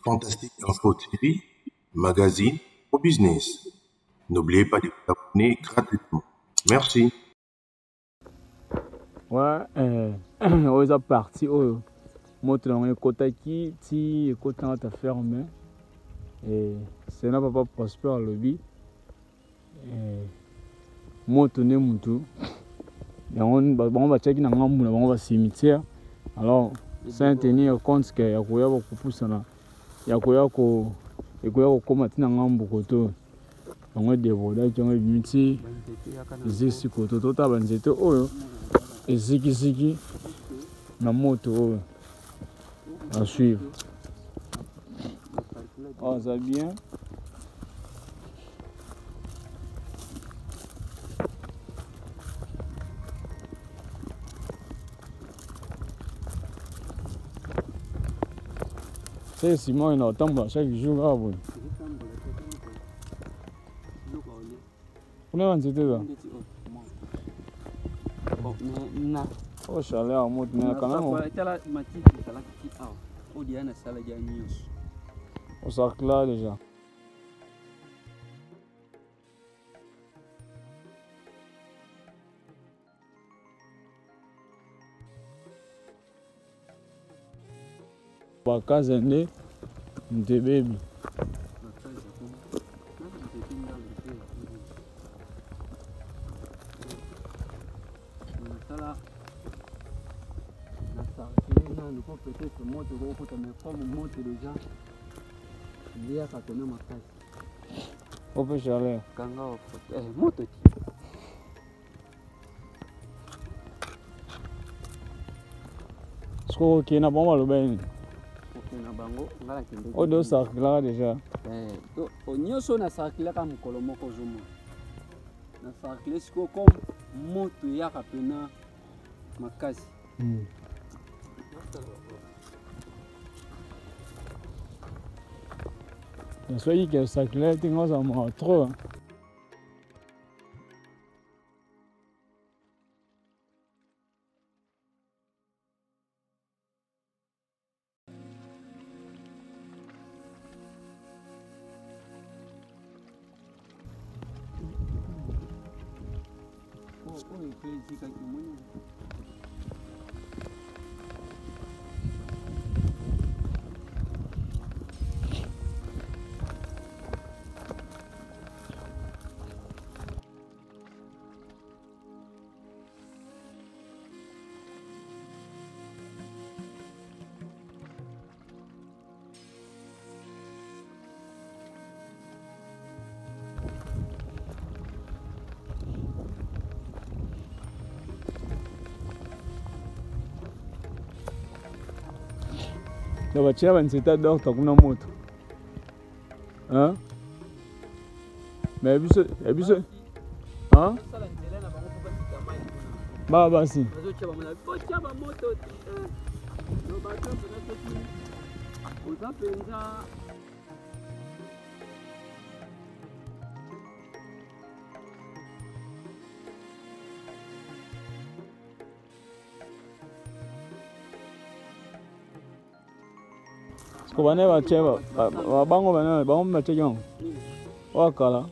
Fantastique Info TV, magazine au business. N'oubliez pas de vous abonner gratuitement. Merci. Ouais, oza parti oyo moto nango ekotaki ti ekotanga ta ferme sena papa Prosper alobi moto nde mutu yango bango batiaki na ngambu na bango ba cimetière. Alors sans tenir compte ke yakoya bakopusana yakoya kokoma ti na ngambu koto yango débordaki yango ebimi ti ezisi koto tota banzete oyo ezikiziki na moto oyo à suivre. Oh, ça bien. C'est Simon, il attend chaque jour. Ah bon. On est en cité là. Oh, chaleur, moi, tu n'as quand même. On s'arrête là déjà. Bakaza nde ntebebi peut-être moto kokota mais comme moto déjà ndia katona makasi ope chaleur kanga moto ti sko okena bango baloba nini okena bango ngala kende oyo osarkulaka déjà nyonso nasarkulaka mokolo moko ozomona nasarkule sikoyo comme moto eyaka pena makasi. soki ke osarkule ti ngo ozamaka trop. Donc batia banzete adorta kuna moto mais biso baa basi ko bane batie bango bane bango batie yango wakala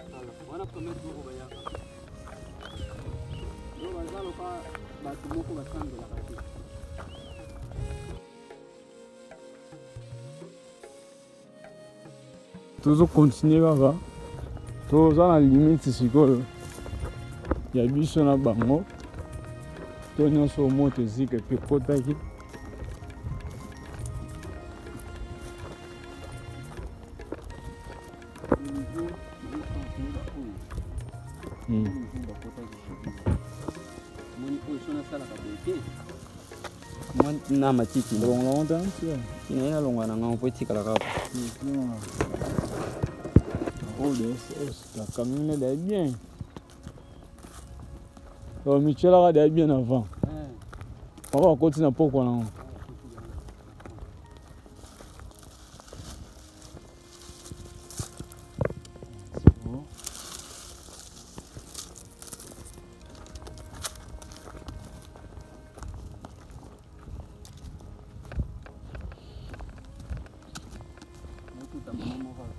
toujours continuer kaka toza na limite sikoyo ya biso na bango to nyonso moto ezika epe ekotaki na matiti longtemps ina longa na ngao potika la kapa la commune est bien. Donc Michel a d'ailleurs bien avant. On va continuer pourquoi non.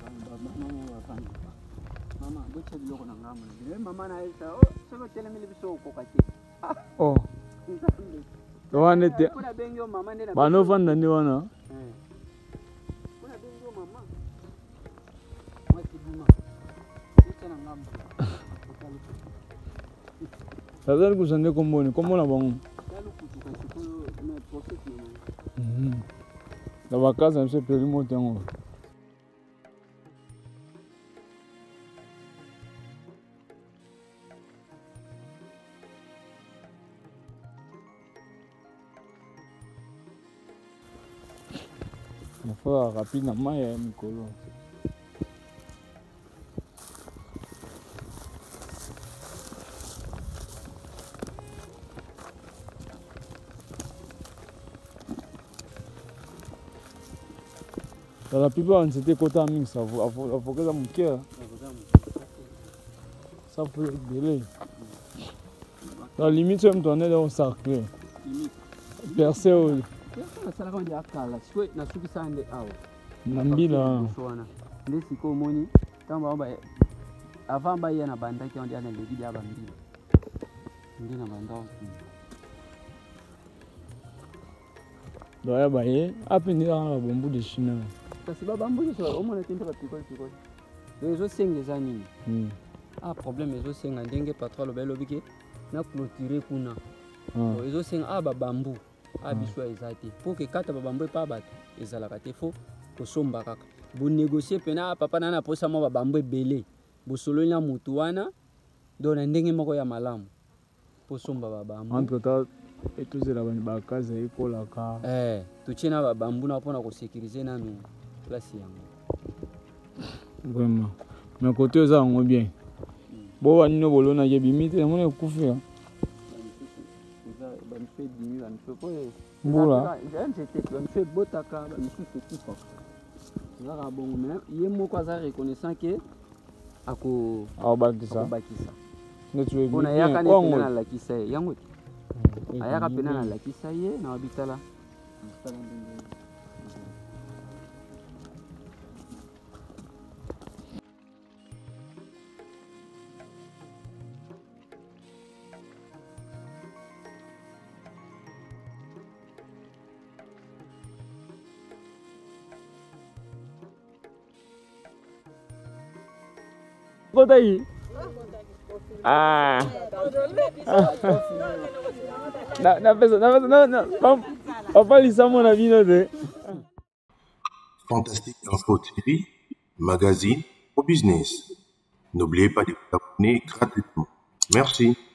Mama, bocha biloko na ngamu. Mama na esa, soko telemele biso kokate. Oh. Wana te. Kuna bengyo mama ndena. Bano fanda ni wana. Kuna bengyo mama. Mwati buma. Bocha na ngamu. Sasa kusande komboni, kombona bangu. Dalu kutuka sikolo na profit mama. Na bakaza mse peli moto yango. Nafaa rapide na mai ya mikolo. La plupart, c'était côté ami, ça faut que ça me quitte. Ça faut être délai. La limite, c'est me tourner dans le cercle. Percé au. Ça va dire kala. Soit na suki sande awo. Nambila. Ndesi ko moni. Tamba ba avant ba yana banda ki on dia na lebi dia bandi. Ndi na banda. Doya baye, apendi na bombu de Chine. Kasi ba bambu ni so o mona tinta ba pikol. Ezo sengeza nini? Problème ezo senga ndenge patron lobelo biki na clôturer kuna. Ezo senga ba bambu. Abiswa ezati. Pour que kata ba bambu pa bato ezalaka te fo ko somba kaka. Bo négocier pena papa na posa mo ba bambu belé. Bo solo nya mutu wana do na ndenge moko ya malamu. Po somba ba bambu. Entre temps et tous les ba kaza ikola ka. Tuchina ba bambu na pona ko sécuriser nanu place yango. Vraiment. Mais côté ça on bien. Bo wa nino bolo na yebimite na mona kufia. Mbula. Fait botaka, il moko aza reconnaissant que ako bakisa. On ayaka ne na la kisa yango. Ayaka pena na la kisa ye na bitala. Kota hii. Papa lisamo na vino de. Fantastique Info TV, magazine au business. N'oubliez pas de vous abonner gratuitement. Merci.